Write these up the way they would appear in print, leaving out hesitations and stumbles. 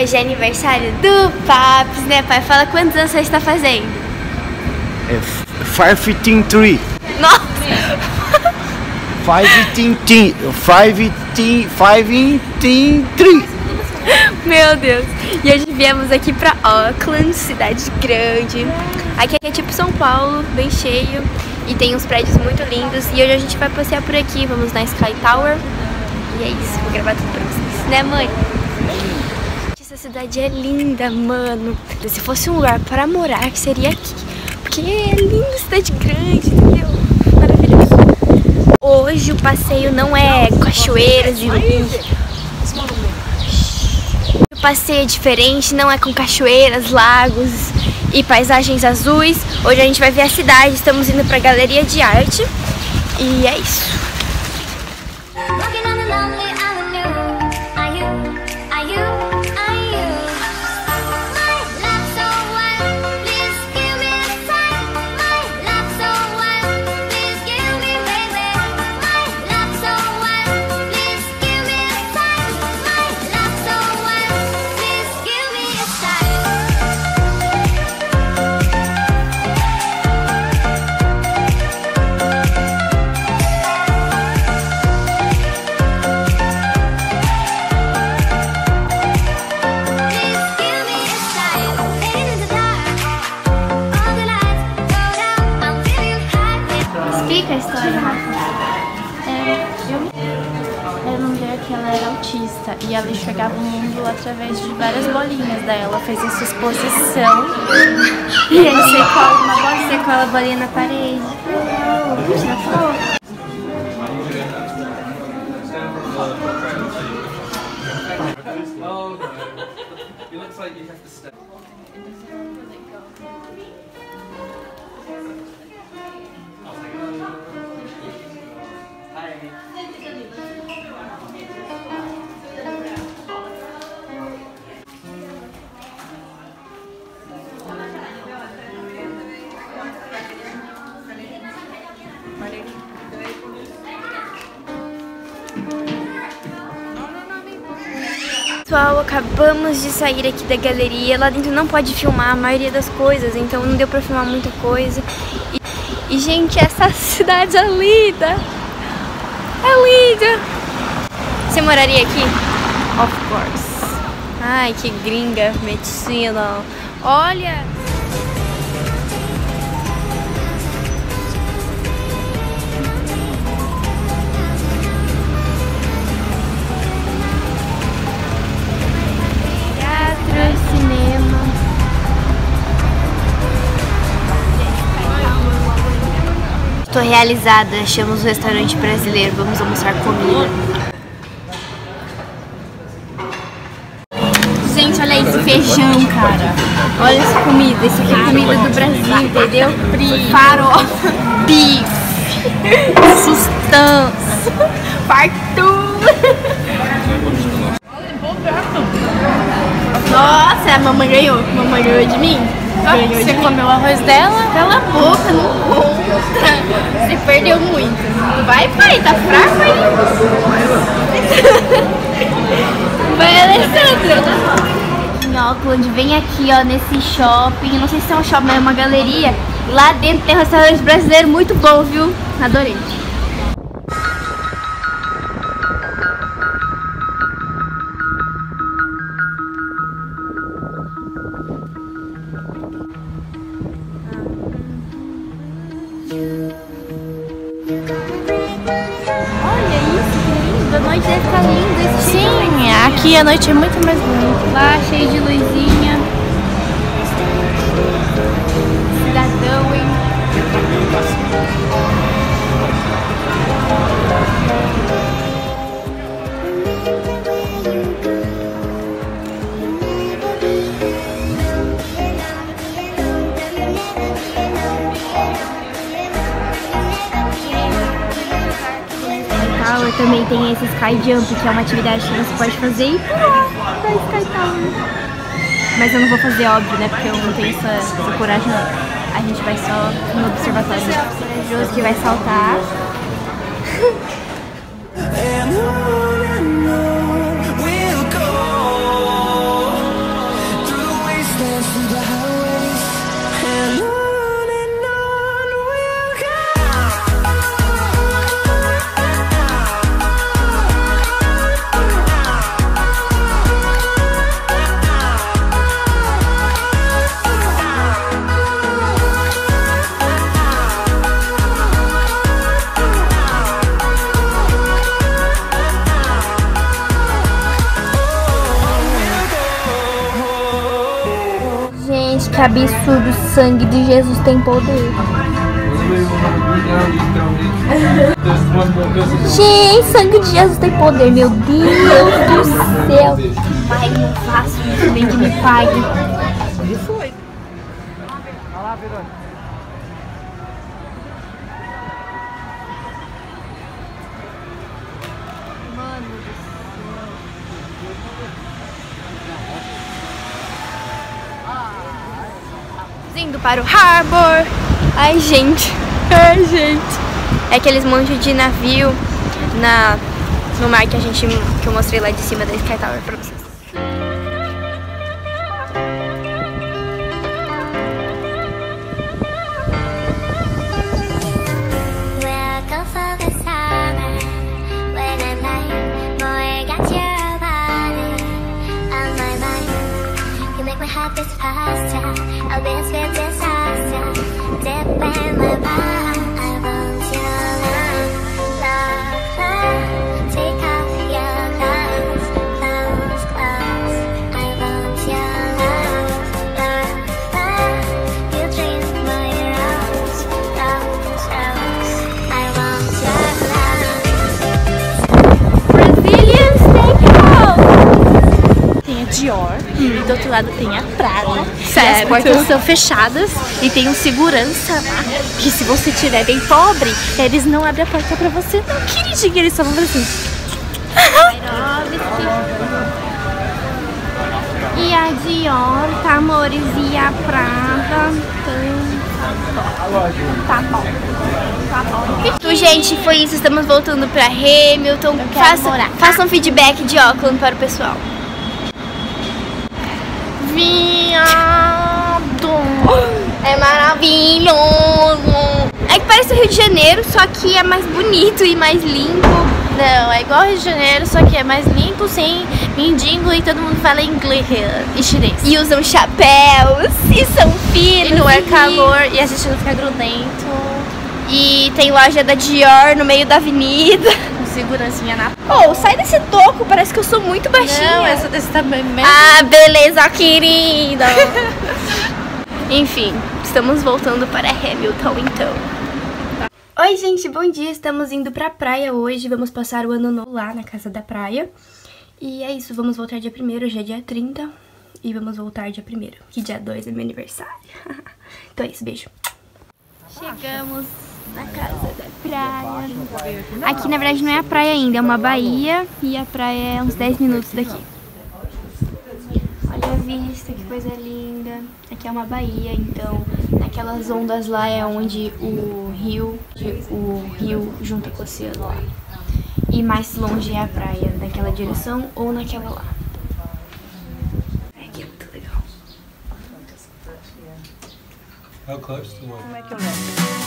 hoje é aniversário do Paps, né, pai? Fala quantos anos você está fazendo. É 5-3. Nossa! 5-3. Meu Deus! E hoje viemos aqui pra Auckland, cidade grande. Aqui é tipo São Paulo, bem cheio. E tem uns prédios muito lindos. E hoje a gente vai passear por aqui. Vamos na Sky Tower. E é isso, vou gravar tudo pra vocês. Né, mãe? Essa cidade é linda, mano. Se fosse um lugar para morar, seria aqui. Porque é linda, cidade grande, entendeu? Maravilhoso. Hoje o passeio não é cachoeiras e o passeio é diferente, não é com cachoeiras, lagos e paisagens azuis. Hoje a gente vai ver a cidade, estamos indo pra Galeria de Arte e é isso. Explica a história, Rafa. Era uma mulher que ela era autista e ela enxergava o mundo através de várias bolinhas. Daí ela fez essa exposição e ele secou a bolinha na parede. Tira foto. Pessoal, acabamos de sair aqui da galeria. Lá dentro não pode filmar a maioria das coisas, então não deu pra filmar muita coisa. E gente, essa cidade é linda! É linda! Você moraria aqui? Of course. Ai, que gringa, medicina. Olha! Estou realizada, achamos um restaurante brasileiro, vamos almoçar comida. Gente, olha esse feijão, cara. Olha essa comida, isso aqui é comida do Brasil, entendeu? Farofa, bife, sustância, fartura. Nossa, a mamãe ganhou de mim. Você comeu o arroz dela? Cala a boca, não conta. Você perdeu muito. Vai, pai, tá fraco aí? Vai, Alessandra. Em Auckland, vem aqui, ó, nesse shopping. Não sei se é um shopping, mas é uma galeria. Lá dentro tem um restaurante brasileiro muito bom, viu? Adorei. A noite deve ficar linda esse Sim, aqui a noite é muito mais bonita. lá, cheio de luzinha. Cidadão, hein? Também tem esse Sky Jump, que é uma atividade que você pode fazer e pular da Sky Tower. Mas eu não vou fazer, óbvio, né? Porque eu não tenho essa coragem, não. A gente vai só no observatório. Corajoso que vai saltar. que absurdo, o sangue de Jesus tem poder. Gente, sangue de Jesus tem poder, meu Deus do céu. Pai, não faço isso, nem que me pague. Foi. Olha lá, Verônica. Indo para o Harbor. Ai, gente. Ai, gente. É aqueles monte de navio no mar que eu mostrei lá de cima da Sky Tower pra vocês. Dior, e do outro lado tem a Prada. Certo. As portas são fechadas e tem um segurança lá, que se você tiver bem pobre, eles não abrem a porta pra você não, queridinha, eles só vão assim. E a Dior, tá, amores, e a Prada tá bom. Tá bom. Então, gente, foi isso, estamos voltando pra Hamilton. Façam um feedback de Auckland para o pessoal. Viado! É maravilhoso! É que parece o Rio de Janeiro, só que é mais bonito e mais limpo. Não, é igual Rio de Janeiro, só que é mais limpo, sem mendigo e todo mundo fala inglês e chinês. E usam chapéus, e são finos. E não é calor, e a gente não fica grudento. E tem loja da Dior no meio da avenida. Segurancinha na Oh, sai desse toco, parece que eu sou muito baixinha. Não, essa desse tamanho mesmo. Ah, beleza, querida. Enfim, estamos voltando para Hamilton, então. Oi, gente, bom dia. Estamos indo pra praia hoje. Vamos passar o ano novo lá na casa da praia. E é isso, vamos voltar dia 1º, hoje é dia 30. E vamos voltar dia 1º, que dia 2 é meu aniversário. Então é isso, beijo. Chegamos na casa da praia. Aqui na verdade não é a praia ainda, é uma baía e a praia é uns 10 minutos daqui. Olha a vista, que coisa linda. Aqui é uma baía, então naquelas ondas lá é onde o rio junta com o oceano lá. E mais longe é a praia, naquela direção ou naquela lá. Aqui é muito legal. Como é que eu vejo?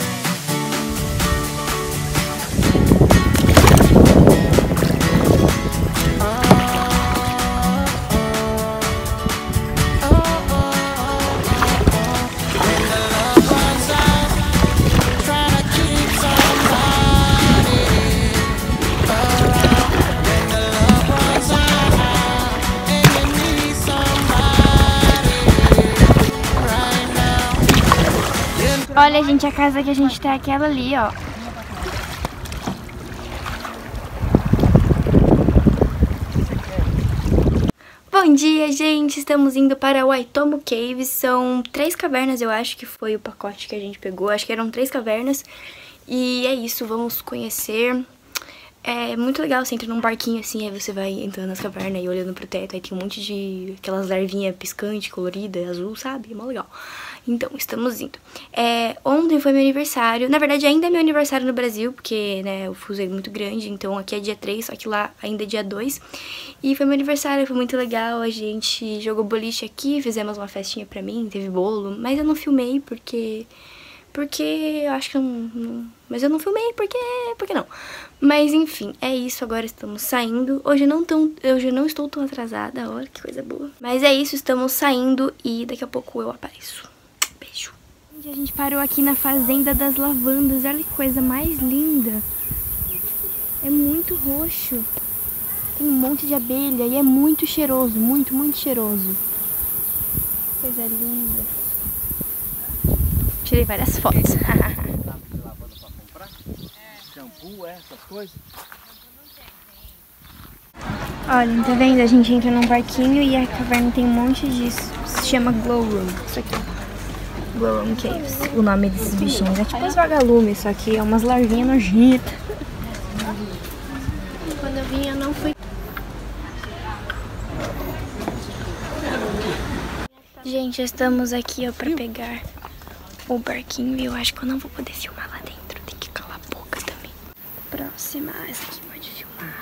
Olha, gente, a casa que a gente tá é aquela ali, ó. Bom dia, gente! Estamos indo para Waitomo Caves. São 3 cavernas, eu acho que foi o pacote que a gente pegou. Acho que eram 3 cavernas. E é isso, vamos conhecer. É muito legal, você entra num barquinho assim, aí você vai entrando nas cavernas e olhando pro teto. Aí tem um monte de aquelas larvinhas piscantes, coloridas, azul, sabe? É mó legal. Então, estamos indo. Ontem foi meu aniversário. Na verdade, ainda é meu aniversário no Brasil, porque, né, o fuso é muito grande. Então, aqui é dia 3, só que lá ainda é dia 2. E foi meu aniversário, foi muito legal. A gente jogou boliche aqui, fizemos uma festinha pra mim, teve bolo. Mas eu não filmei, porque eu acho que eu não... Mas eu não filmei, porque não. Mas, enfim, é isso. Agora estamos saindo. Hoje eu não estou tão atrasada. Olha que coisa boa. Mas é isso, estamos saindo e daqui a pouco eu apareço. Beijo. A gente parou aqui na Fazenda das Lavandas. Olha que coisa mais linda. É muito roxo. Tem um monte de abelha e é muito cheiroso. Muito, muito cheiroso. coisa linda. Tirei várias fotos. Shampoo, essas coisas. Olha, tá vendo? A gente entra num barquinho e a caverna tem um monte disso. Se chama Glow Room. Isso aqui. Glow Room Caves. O nome desses bichinhos. É tipo os vagalumes, só que é umas larvinhas nojentas. Quando eu vim, eu não fui. Gente, estamos aqui, ó, pra pegar o barquinho e eu acho que eu não vou poder filmar lá dentro. Tem que calar a boca também. Próxima. Essa aqui pode filmar.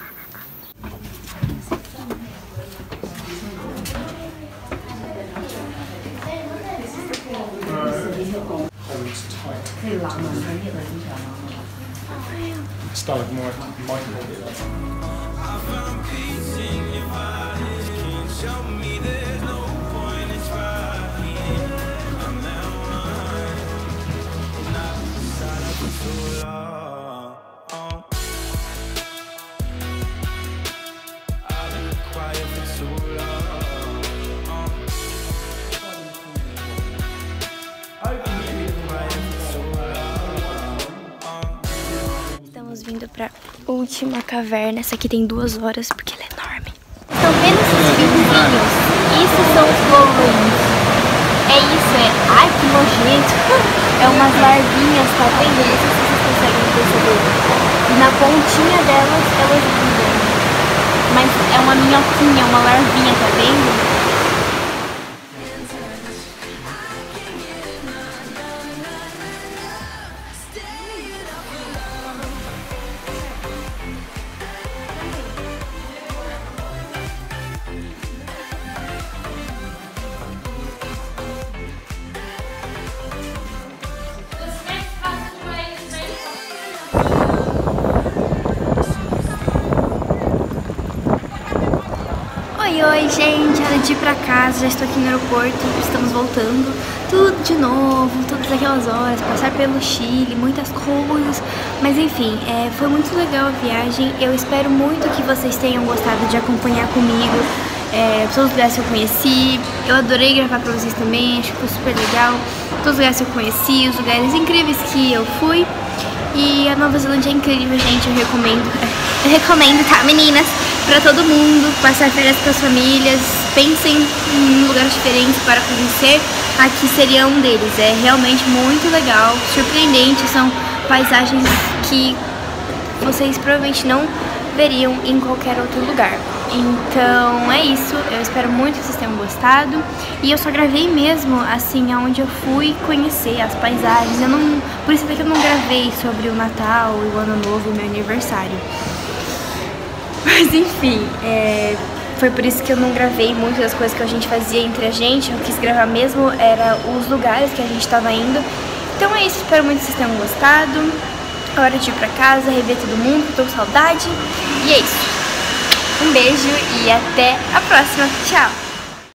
Estamos vindo pra última caverna. Essa aqui tem 2 horas porque ela é enorme. Estão vendo esses fiozinhos? Isso são os glow rooms. É isso, Ai, que nojento. É umas larvinhas, tá vendo? Não sei se vocês conseguem perceber. E na pontinha delas, elas vivem. Mas é uma minhoquinha, uma larvinha, tá vendo? Oi, gente, hora de ir pra casa, já estou aqui no aeroporto, estamos voltando, tudo de novo, todas aquelas horas, passar pelo Chile, muitas coisas, mas enfim, foi muito legal a viagem, eu espero muito que vocês tenham gostado de acompanhar comigo, todos os lugares que eu conheci, eu adorei gravar pra vocês também, acho que foi super legal, todos os lugares que eu conheci, os lugares incríveis que eu fui, e a Nova Zelândia é incrível, gente, eu recomendo, tá, meninas? Pra todo mundo, passar férias com as famílias, pensem em lugares diferentes para conhecer, aqui seria um deles, é realmente muito legal, surpreendente, são paisagens que vocês provavelmente não veriam em qualquer outro lugar. Então é isso, eu espero muito que vocês tenham gostado, e eu só gravei mesmo assim, aonde eu fui conhecer as paisagens, por isso que eu não gravei sobre o Natal, o Ano Novo e o meu aniversário. Mas enfim, foi por isso que eu não gravei muitas das coisas que a gente fazia entre a gente. Eu quis gravar mesmo, era os lugares que a gente estava indo. Então é isso, espero muito que vocês tenham gostado. Hora de ir pra casa, rever todo mundo, tô com saudade. E é isso. Um beijo e até a próxima. Tchau!